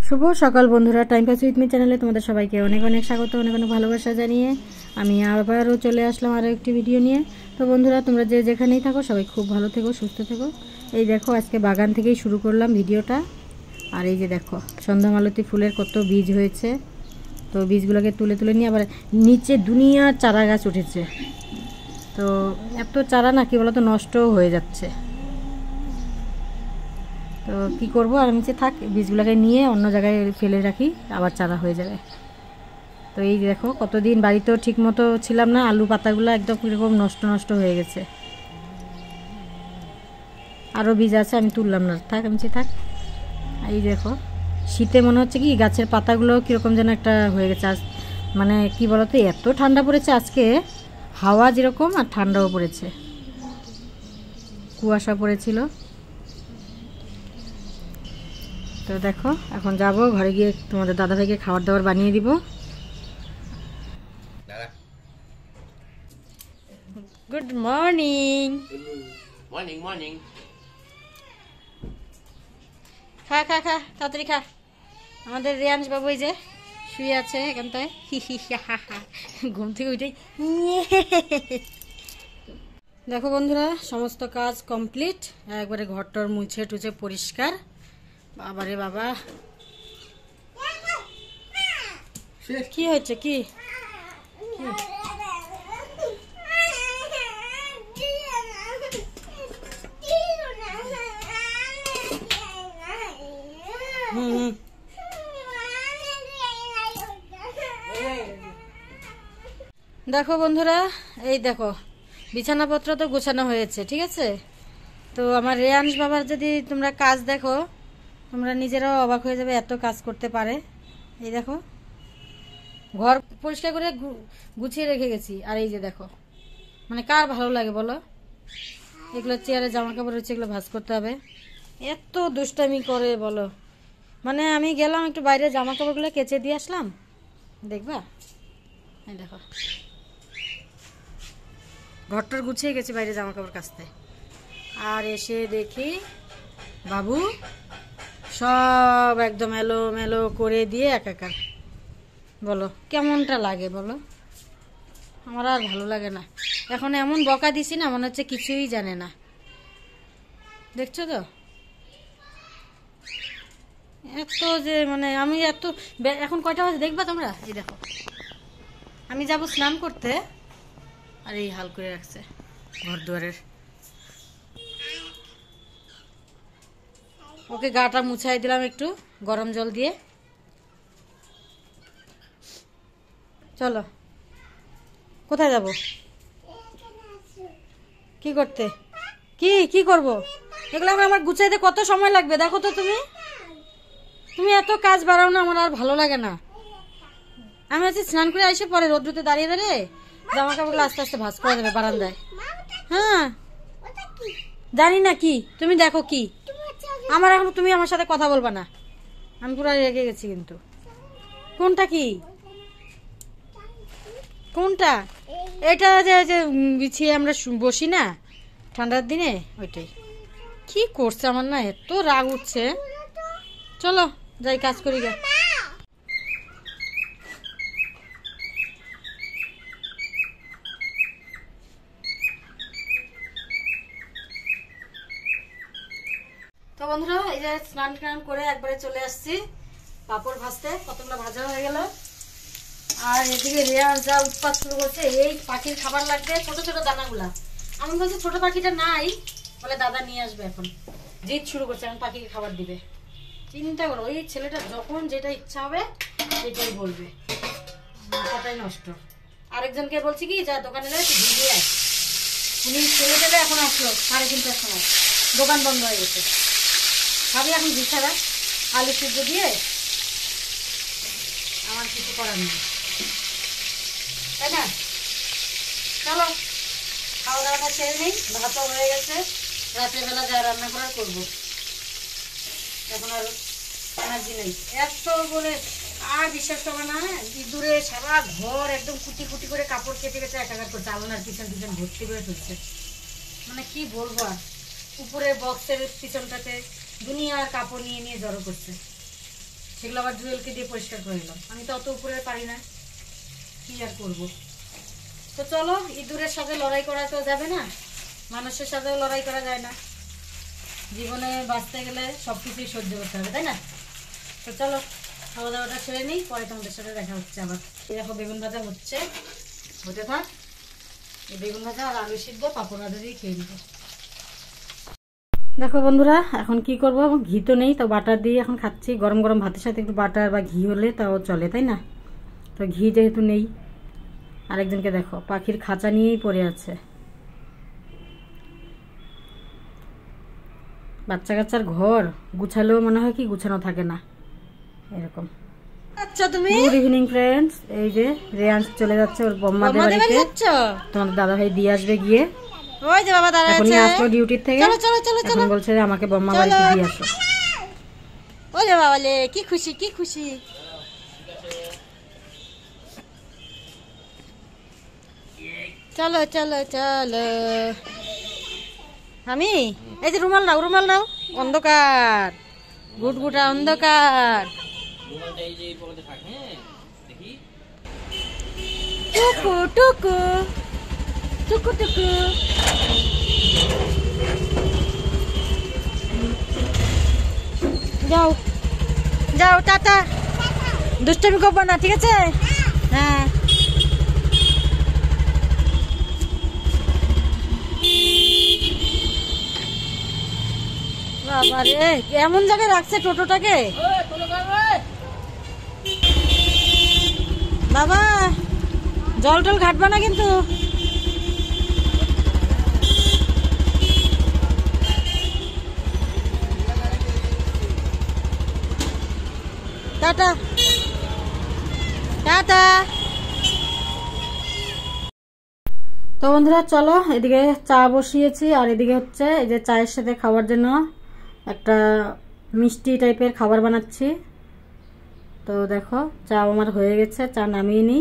শুভ সকাল বন্ধুরা, time pass with me চ্যানেলে তোমাদের সবাইকে অনেক অনেক স্বাগত, অনেক অনেক ভালোবাসা জানিয়ে আমি আবারও চলে আসলাম আরও একটি ভিডিও নিয়ে। তো বন্ধুরা, তোমরা যে যেখানেই থাকো সবাই খুব ভালো থেকো, সুস্থ থেকো। এই দেখো, আজকে বাগান থেকেই শুরু করলাম ভিডিওটা। আর এই যে দেখো, সন্ধ্যামালতী ফুলের কত বীজ হয়েছে। তো বীজগুলোকে তুলে তুলে নিয়ে আবার নিচে দুনিয়ার চারা গাছ উঠেছে। তো এত চারা না কি বলতো, নষ্টও হয়ে যাচ্ছে। তো কী করবো, আর নিচে থাক, বীজগুলোকে নিয়ে অন্য জায়গায় ফেলে রাখি, আবার চারা হয়ে যাবে। তো এই দেখো, কতদিন বাড়িতেও ঠিক মতো ছিলাম না, আলু পাতাগুলো একদম কীরকম নষ্ট নষ্ট হয়ে গেছে। আরও বীজ আছে, আমি তুললাম না, থাক নিচে থাক। এই দেখো, শীতে মনে হচ্ছে কি গাছের পাতাগুলো কীরকম যেন একটা হয়ে গেছে। আজ মানে কি বলতো, এত ঠান্ডা পড়েছে আজকে, হাওয়া যেরকম আর ঠান্ডাও পড়েছে, কুয়াশা পড়েছিল। তো দেখো, এখন যাব ঘরে গিয়ে তোমাদের দাদাভাইকে খাবার দাবার বানিয়ে দিব। Good morning. Morning morning. খা খা খা, তাড়াতাড়ি খা। আমাদের রিয়াংশ বাবু এই যে শুয়ে আছে এখানটায়, ঘুম থেকে উঠে। দেখো বন্ধুরা, সমস্ত কাজ কমপ্লিট, একবারে ঘরটর মুছে টুছে পরিষ্কার। বাবারে বাবা, কি হয়েছে? কি দেখো বন্ধুরা, এই দেখো বিছানাপত্র তো গোছানো হয়েছে, ঠিক আছে। তো আমার রেয়াংশ বাবার যদি তোমরা কাজ দেখো, তোমরা নিজেরাও অবাক হয়ে যাবে, এত কাজ করতে পারে। এই দেখো, ঘর পরিষ্কার করে গুছিয়ে রেখে গেছি। আর এই যে দেখো, মানে কার ভালো লাগে বলো, এগুলো চেয়ারে জামা কাপড় রয়েছে, এগুলো ভাঁজ করতে হবে। এত দুষ্টামি করে বলো। মানে আমি গেলাম একটু বাইরে, জামা কাপড়গুলো কেচে দিয়ে আসলাম, দেখবা। এই দেখো, ঘরটার গুছিয়ে গেছি বাইরে জামা কাপড় কাচতে। আর এসে দেখি বাবু সব একদম এলো মেলো করে দিয়ে একাকার। বলো কেমনটা লাগে বলো? আমার আর ভালো লাগে না। এখন এমন বকা দিছি না, মনে হচ্ছে কিছুই জানে না। দেখছো তো, এত যে মানে আমি এত, এখন কয়টা বাজে দেখবা তোমরা? এই দেখো, আমি যাব স্নান করতে, আর এই হাল করে রাখছে ঘর দুয়ারের। ওকে গাটা মুছাই দিলাম একটু গরম জল দিয়ে। চলো, কোথায় যাব? কি করতে? কি কি করব? এগুলো আমার গুছাইতে কত সময় লাগবে দেখো তো। তুমি এত কাজ বাড়াও না, আমার আর ভালো লাগে না। আমি হচ্ছে স্নান করে এসে পরে রোদ্রুতে দাঁড়িয়ে দাঁড়িয়ে জামা কাপড়গুলো আস্তে আস্তে ভাঁজ করে দেবে বারান্দায়। হ্যাঁ, জানি না কি, তুমি দেখো কি। আমার এখন তুমি আমার সাথে কথা বলবা না, আমি পুরো রেগে গেছি। কিন্তু কোনটা কি? কোনটা? এটা যে বিছিয়ে আমরা বসি না ঠান্ডার দিনে, ওইটাই। কি করছে আমার না এত রাগ উঠছে। চলো যাই, কাজ করি গে। তো বন্ধুরা, এই যে স্নান টান করে একবারে চলে আসছি পাপড় ভাজতে। কতগুলো ভাজা হয়ে গেল। আর এদিকে রেয়ার যা উৎপাত শুরু করছে, এই পাখির খাবার লাগবে, ছোট ছোট দানাগুলা। আমি বলছি ছোট পাখিটা নাই, বলে দাদা নিয়ে আসবে। এখন জিদ শুরু করছে, এখন পাখিকে খাবার দিবে। চিন্তা করো, ওই ছেলেটা যখন যেটা ইচ্ছা হবে সেটাই বলবে, মাথাটাই নষ্ট। আরেকজনকে বলছি কি, যা দোকানে যায় ভিজিয়ে আস। উনি ছেলেটা এখন আসলো 3:30টার সময়, দোকান বন্ধ হয়ে গেছে। ভাবি এখন ঘি ছাড়া আলু সিদ্ধ দিয়ে, আমার কিছু করার নেই, তাই না? চলো খাওয়া দাওয়াটা ছেড়ে নেই, ভাতও হয়ে গেছে, রাতের বেলা যা রান্না করার করবো। এখন আর এনার্জি নেই এত বলে। আর বিশ্বাস করবে না, ইঁদুরে সারা ঘর একদম কুটি কুটি করে কাপড় কেটে কেটে একাকার করছে, আলনার পিছন পিছন ভর্তি করে ফেলছে। মানে কি বলবো আর, উপরে বক্সের পিছনটাতে দুনিয়ার কাপড় নিয়ে নিয়ে জড়ো করছে। সেগুলো আবার জুয়েলকে দিয়ে পরিষ্কার করে নিলাম। আমি তো অত উপরে পারি না, কি আর করব। তো চলো, ইঁদুরের সাথে লড়াই করা তো যাবে না, মানুষের সাথেও লড়াই করা যায় না। জীবনে বাঁচতে গেলে সব কিছুই সহ্য করতে হবে, তাই না? তো চলো খাওয়া দাওয়াটা সেরে নিই, পরে তোমাদের সাথে দেখা হচ্ছে আবার। দেখো বেগুন ভাজা হচ্ছে, হতে থাক। এই বেগুন ভাজা আর আলু সিদ্ধ পাঁপড় ভাজা দিয়ে খেয়ে নিব। দেখো বন্ধুরা, এখন কি করব, ঘি তো নেই, তো বাটার দিয়ে এখন খাচ্ছি। গরম গরম ভাতের সাথে একটু বাটার বা ঘি হলে তাও চলে, তাই না? তো ঘি যেহেতু নেই, আরেকজনকে দেখো পাখির খাঁচা নিয়েই পড়ে আছে। বাচ্চা কাচ্চার ঘর গুছালেও মনে হয় কি গুছানো থাকে না, এরকম। আচ্ছা, তুমি গুড ইভিনিং ফ্রেন্ডস। এই যে রেয়ান্স চলে যাচ্ছে ওর বম্মাদের বাড়িতে। তোমাদের দাদা ভাই দিয়ে আসবে গিয়ে। ওই যে বাবা দাঁড়ায় আছে, এখনই আসলো ডিউটির থেকে। চলো চলো চলো চলো, এখন বলছে যে আমাকে বম্মা বাড়িতে দিয়ে আসো। ওরে বাবা লে, কি খুশি কি খুশি। চলো চলো চলো। আমি এই যে রুমাল নাও, রুমাল নাও। অন্ধকার, গুটগুটা অন্ধকার। টুকু টুকু টুকু টুকু। যাও যাও, টাটা। দুষ্টমি করবো না, ঠিক আছে? হ্যাঁ। বাবা রে, এমন জায়গায় রাখছে টোটোটাকে। বাবা জল টল ঘাটবা না কিন্তু। Tata tata. তো বন্ধুরা চলো, এদিকে চা বসিয়েছি, আর এদিকে হচ্ছে এই যে চায়ের সাথে খাওয়ার জন্য একটা মিষ্টি টাইপের খাবার বানাচ্ছি। তো দেখো চা আমার হয়ে গেছে, চা নামিয়ে নিই।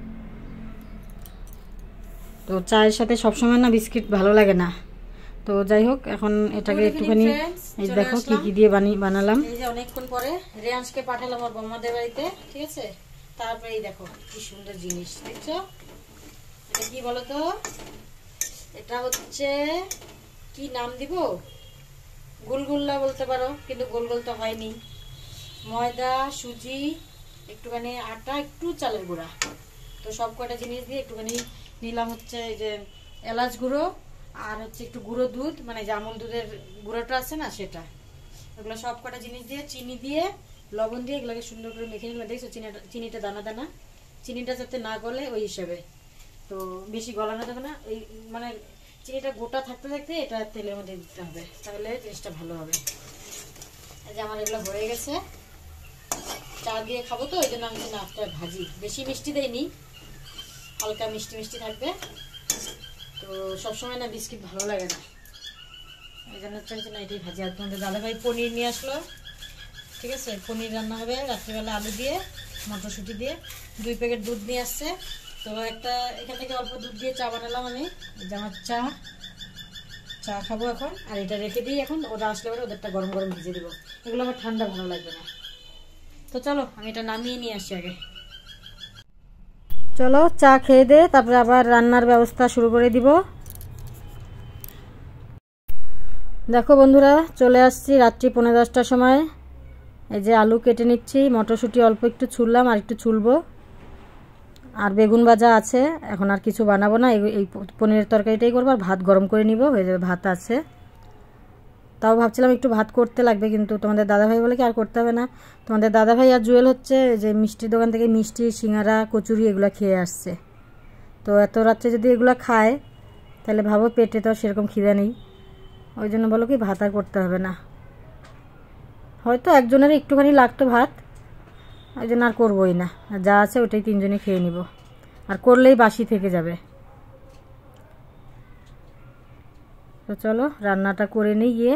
তো চায়ের সাথে সবসময় না বিস্কিট ভালো লাগে না, তো যাই হোক এখন এটাকে একটুখানি এই দেখো কি কি দিয়ে বানালাম। এই যে অনেকক্ষণ পরে রেয়ান্সকে পাঠালাম আমার বম্মাদের বাড়িতে, ঠিক আছে? তারপরে এই দেখো কি সুন্দর জিনিস দেখছো, এটা কি বলো তো? এটা হচ্ছে কি নাম দিব, গোলগোল্লা বলতে পারো, কিন্তু গোল গোল তো হয়নি। ময়দা, সুজি, একটুখানি আটা, একটু চালের গুঁড়া, তো সব কয়টা জিনিস দিয়ে একটুখানি নিলাম হচ্ছে এই যে এলাচ গুঁড়ো, আর হচ্ছে একটু গুঁড়ো দুধ, মানে যে আমুল দুধের গুঁড়োটা আছে না সেটা। এগুলো সব কটা জিনিস দিয়ে, চিনি দিয়ে, লবণ দিয়ে এগুলোকে সুন্দর করে মেখে নিলাম। দেখছো চিনিটা দানা দানা, চিনিটা যাতে না গলে ওই হিসাবে। তো বেশি গলানো যাবে না, এই মানে চিনিটা গোটা থাকতে থাকতে এটা তেলের মধ্যে দিতে হবে, তাহলে জিনিসটা ভালো হবে। এই যে আমার এগুলো হয়ে গেছে, চা দিয়ে খাবো তো, ওই জন্য আমি নাকটা ভাজি। বেশি মিষ্টি দেয়নি, হালকা মিষ্টি মিষ্টি থাকবে। তো সবসময় না বিস্কিট ভালো লাগে না, এই জন্য চাইছি না এটাই ভাজি। আর তোমাদের দাদাভাই পনির নিয়ে আসলো, ঠিক আছে? পনির রান্না হবে রাত্রিবেলা, আলু দিয়ে মটরশুঁটি দিয়ে। 2 প্যাকেট দুধ নিয়ে আসছে, তো একটা এখান থেকে অল্প দুধ দিয়ে চা বানালাম আমি। যে আমার চা খাবো এখন, আর এটা রেখে দিই। এখন ওরা আসলে পরে ওদেরটা গরম গরম ভিজে দিব, এগুলো আমার ঠান্ডা ভালো লাগবে না। তো চলো আমি এটা নামিয়ে নিয়ে আসি আগে। চলো চা খেয়ে দে, তারপরে আবার রান্নার ব্যবস্থা শুরু করে দিব। দেখো বন্ধুরা, চলে আসছি রাত্রি 10:45টার সময়। এই যে আলু কেটে নিচ্ছি, মটরশুঁটি অল্প একটু ছুললাম, আর একটু ছুলবো, আর বেগুন ভাজা আছে। এখন আর কিছু বানাবো না, এই পনিরের তরকারিটাই করবো, আর ভাত গরম করে নিব, হয়ে যাবে। ভাত আছে, তাও ভাবছিলাম একটু ভাত করতে লাগবে, কিন্তু তোমাদের দাদাভাই বলে কি আর করতে হবে না। তোমাদের দাদাভাই আর জুয়েল হচ্ছে যে মিষ্টির দোকান থেকে মিষ্টি, সিঙ্গারা, কচুরি এগুলো খেয়ে আসছে। তো এত রাত্রে যদি এগুলো খায় তাহলে ভাবো পেটে তো সেরকম খিদে নেই, ওই জন্য বলো কি ভাত আর করতে হবে না। হয়তো একজনের একটুখানি লাগতো ভাত, ওই জন্য আর করবোই না, যা আছে ওটাই 3 জনে খেয়ে নিব, আর করলেই বাসি থেকে যাবে। তো চলো রান্নাটা করে নিই গিয়ে।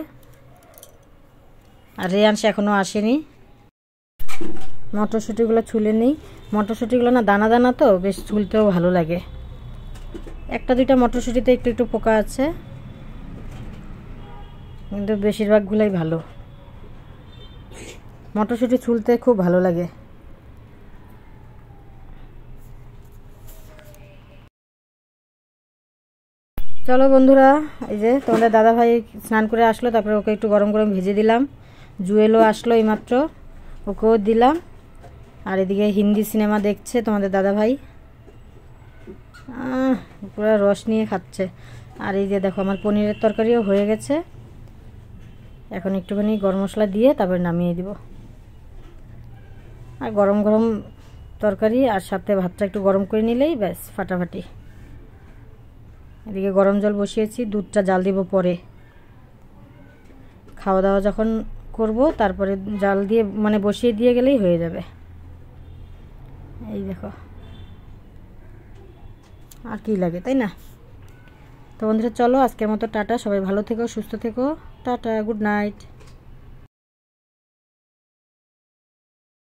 আর রেয়ান্স এখনও আসেনি, মটরশুঁটিগুলো ছুলে নিই। মটরশুঁটিগুলো না দানা দানা, তো বেশ ছুলতেও ভালো লাগে। 1-2টা মটরশুঁটিতে একটু একটু পোকা আছে, কিন্তু বেশিরভাগগুলোই ভালো। মটরশুঁটি ছুলতে খুব ভালো লাগে। চলো বন্ধুরা, এই যে তোমাদের দাদাভাই স্নান করে আসলো, তারপরে ওকে একটু গরম গরম ভেজে দিলাম। জুয়েলও আসলো এইমাত্র, ওকেও দিলাম। আর এদিকে হিন্দি সিনেমা দেখছে তোমাদের দাদাভাই, পুরো রস নিয়ে খাচ্ছে। আর এই যে দেখো আমার পনিরের তরকারিও হয়ে গেছে। এখন একটুখানি গরম মশলা দিয়ে তারপরে নামিয়ে দিব। আর গরম গরম তরকারি আর সাথে ভাতটা একটু গরম করে নিলেই ব্যাস ফাটাফাটি। এদিকে গরম জল বসিয়েছি, দুধটা জাল দিব পরে, খাওয়া দাওয়া যখন করব তারপরে জাল দিয়ে মানে বসিয়ে দিয়ে গেলেই হয়ে যাবে। এই দেখো, আর কি লাগে, তাই না? তো বন্ধুরা চলো আজকের মতো টাটা, সবাই ভালো থেকো, সুস্থ থেকো, টাটা, গুড নাইট।